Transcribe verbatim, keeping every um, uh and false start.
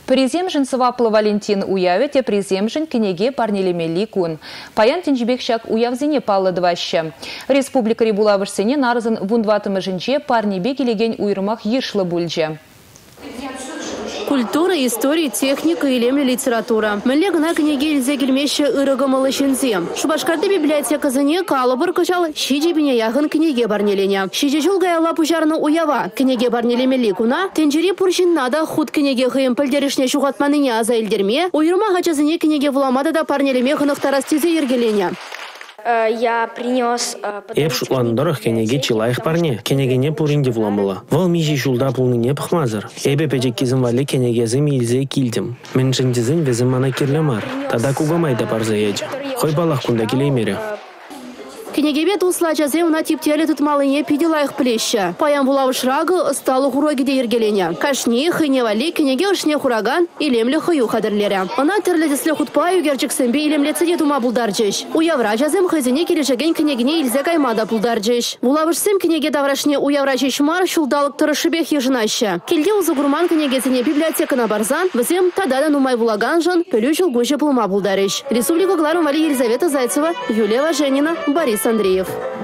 Президент Сываплы Валентин уяве те президент кенеге парнелемели кун. Паян тенжибек шак уявзине палладываща. Республика Рибулавышсене нарзын вундватымы жинче парнебе келеген уйрымах ершлы бульже. Культура, история, техника и лемли литература. Мэлле гына книги илзе келмеші ырыгымылы шынзе. Шубашкарды библиотека зіне калыбыр кычал шиже бине яғын книге барнелене. Шиже жыл гаяла пужарны уява. Книге барнелемели куна, тенджери пуршиннада худ книге хыйым пілдерішне шуғатманыне аза елдерме, уйрыма гачазыне книге вуламада да парнелеме хынықтарастезе ергелене. Я принес... Эп шутландырых кенеге чилайх парне, кенегене пуринде вламыла. Вал мижи шулда пулныне пахмазыр. Эбе печек кизым вали кенегезым илзе килдим. Меншіндізін везім мана кирлемар. Тада кугамайда парза еді. Хой балах кунда келеймере. Кенегебе тусла жазе уна типтелі тұтмалыне пиделайық плеща. Паян булавы шрагы сталы хуроги ергелене. Кашне, хыне вали, кенеге ышне хураган, илемлі хыю қадырлері. Она тірледіслі хутпаю герчіксенбе илемлеці детума булдарджеш. Уявра жазем хызіне келешеген кенегіне илзе каймада булдарджеш. Булавышсем кенеге даврашне уявра жешмар шулдалық тұрышыбех ежынаща. Келде узы гурман кенегезіне библиотекана барзан, візем тадада нумай булаган жын, пөлі жыл гөже булма булдарыш. Республика Гларум Вали Елизавета Зайцева, Юлия Важенина, Борис Андреев.